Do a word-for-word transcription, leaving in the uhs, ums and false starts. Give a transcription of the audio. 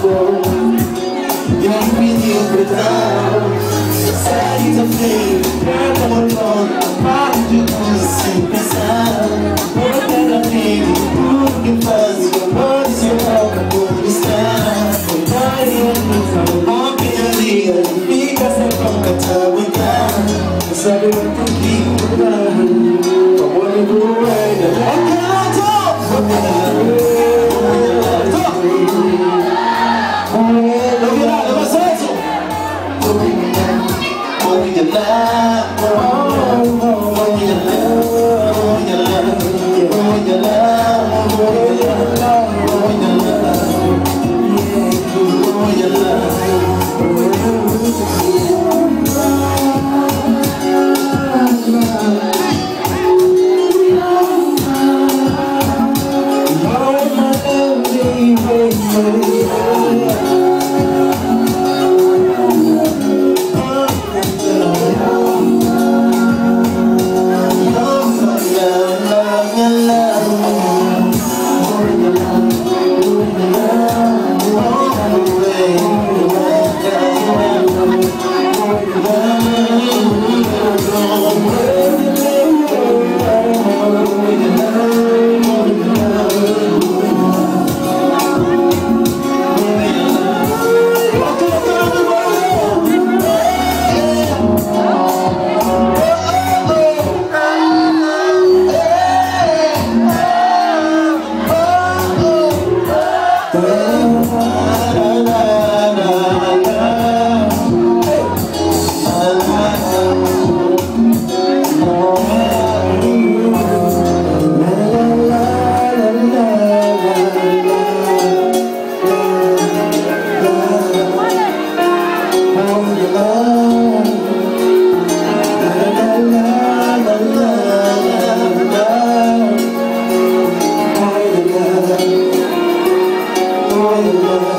Yang pediu perdão, sai da frente, pega o tom, para de coisa sem pensar. Por terra nele, tudo que faz, amor se toca por estar. Vai e anda, bom que ali, fica sem toca, te aguentar. Sabe o que que mudar, como ele voa, ainda vai cantar. Oh,